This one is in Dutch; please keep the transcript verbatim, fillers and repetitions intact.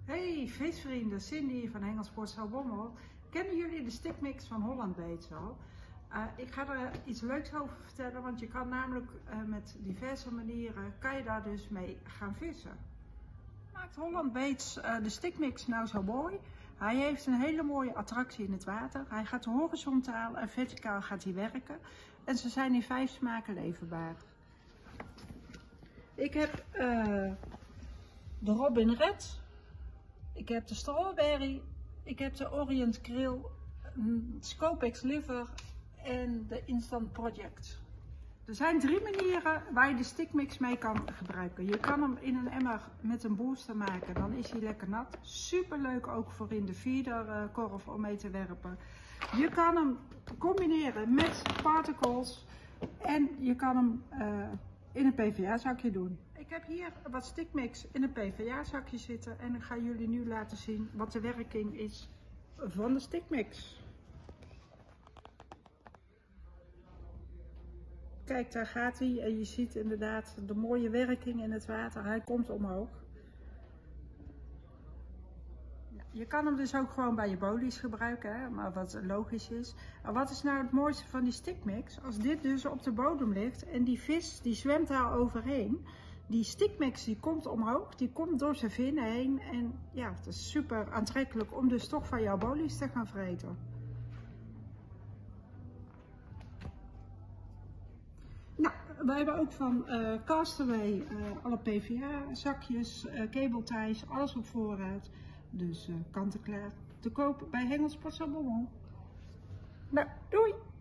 Hey visvrienden, Cindy van Hengelsport Zaltbommel. Kennen jullie de stickmix van Holland Baits al? Uh, ik ga er iets leuks over vertellen, want je kan namelijk uh, met diverse manieren, kan je daar dus mee gaan vissen. Maakt Holland Baits uh, de stickmix nou zo mooi? Hij heeft een hele mooie attractie in het water. Hij gaat horizontaal en verticaal gaat hij werken. En ze zijn in vijf smaken leverbaar. Ik heb uh, de Robin Red. Ik heb de Strawberry, ik heb de Orient Krill, Scopex Liver en de Instant Project. Er zijn drie manieren waar je de stickmix mee kan gebruiken. Je kan hem in een emmer met een booster maken, dan is hij lekker nat. Super leuk ook voor in de feederkorf om mee te werpen. Je kan hem combineren met particles en je kan hem uh, in een P V A zakje doen. Ik heb hier wat stickmix in een P V A zakje zitten en ik ga jullie nu laten zien wat de werking is van de stickmix. Kijk, daar gaat hij en je ziet inderdaad de mooie werking in het water. Hij komt omhoog. Je kan hem dus ook gewoon bij je bolies gebruiken, hè? Maar wat logisch is. Maar wat is nou het mooiste van die stickmix? Als dit dus op de bodem ligt en die vis die zwemt daar overheen. Die stickmix die komt omhoog, die komt door zijn vinnen heen. En ja, het is super aantrekkelijk om dus toch van jouw bolies te gaan vreten. Nou, wij hebben ook van uh, Castaway uh, alle P V A zakjes, uh, cable ties, alles op voorraad. Dus uh, kant en klaar te koop bij Hengelsport Zaltbommel. Nou, doei!